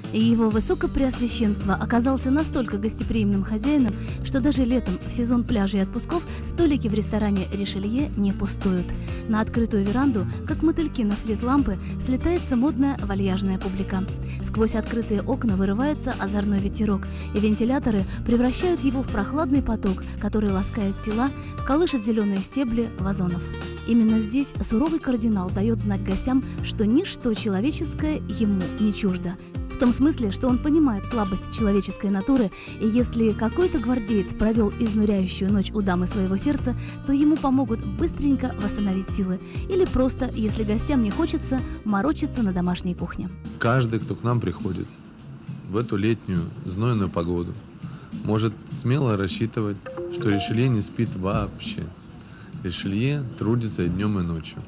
И его высокопреосвященство оказался настолько гостеприимным хозяином, что даже летом, в сезон пляжей и отпусков, столики в ресторане «Ришелье» не пустуют. На открытую веранду, как мотыльки на свет лампы, слетается модная вальяжная публика. Сквозь открытые окна вырывается озорной ветерок, и вентиляторы превращают его в прохладный поток, который ласкает тела, колышет зеленые стебли вазонов. Именно здесь суровый кардинал дает знать гостям, что ничто человеческое ему не чуждо. В том смысле, что он понимает слабость человеческой натуры, и если какой-то гвардеец провел изнуряющую ночь у дамы своего сердца, то ему помогут быстренько восстановить силы. Или просто, если гостям не хочется, морочиться на домашней кухне. Каждый, кто к нам приходит в эту летнюю знойную погоду, может смело рассчитывать, что Ришелье не спит вообще. Ришелье трудится и днем, и ночью.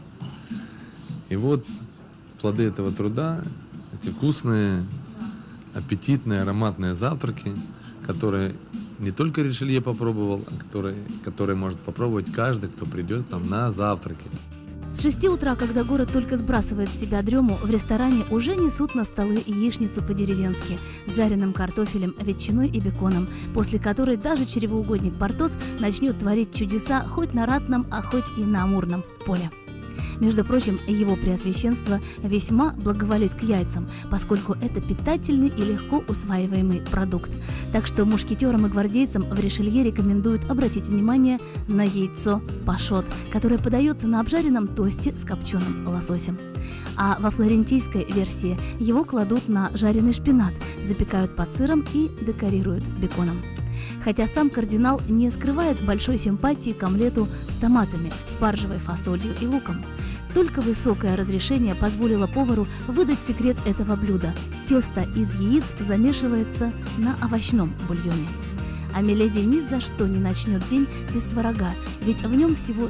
И вот плоды этого труда, эти вкусные, аппетитные, ароматные завтраки, которые не только Ришелье попробовал, а которые может попробовать каждый, кто придет там на завтраки. С 6 утра, когда город только сбрасывает с себя дрему, в ресторане уже несут на столы яичницу по-деревенски с жареным картофелем, ветчиной и беконом, после которой даже чревоугодник Портос начнет творить чудеса хоть на Ратном, а хоть и на Амурном поле. Между прочим, его преосвященство весьма благоволит к яйцам, поскольку это питательный и легко усваиваемый продукт. Так что мушкетерам и гвардейцам в Ришелье рекомендуют обратить внимание на яйцо пашот, которое подается на обжаренном тосте с копченым лососем. А во флорентийской версии его кладут на жареный шпинат, запекают под сыром и декорируют беконом. Хотя сам кардинал не скрывает большой симпатии к омлету с томатами, спаржевой фасолью и луком. Только высокое разрешение позволило повару выдать секрет этого блюда. Тесто из яиц замешивается на овощном бульоне. А миледи ни за что не начнет день без творога, ведь в нем всего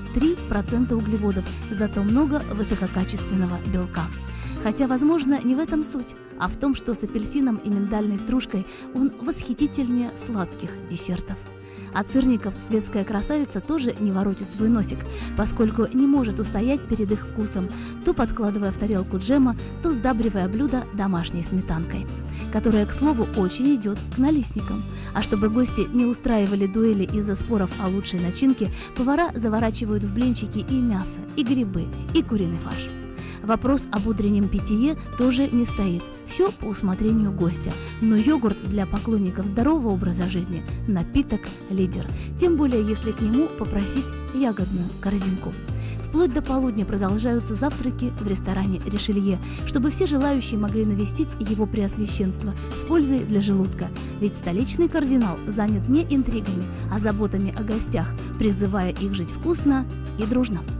3% углеводов, зато много высококачественного белка. Хотя, возможно, не в этом суть, а в том, что с апельсином и миндальной стружкой он восхитительнее сладких десертов. От сырников светская красавица тоже не воротит свой носик, поскольку не может устоять перед их вкусом, то подкладывая в тарелку джема, то сдабривая блюдо домашней сметанкой, которая, к слову, очень идет к налистникам. А чтобы гости не устраивали дуэли из-за споров о лучшей начинке, повара заворачивают в блинчики и мясо, и грибы, и куриный фарш. Вопрос об утреннем питье тоже не стоит. Все по усмотрению гостя. Но йогурт для поклонников здорового образа жизни – напиток-лидер. Тем более, если к нему попросить ягодную корзинку. Вплоть до полудня продолжаются завтраки в ресторане «Ришелье», чтобы все желающие могли навестить его преосвященство с пользой для желудка. Ведь столичный кардинал занят не интригами, а заботами о гостях, призывая их жить вкусно и дружно.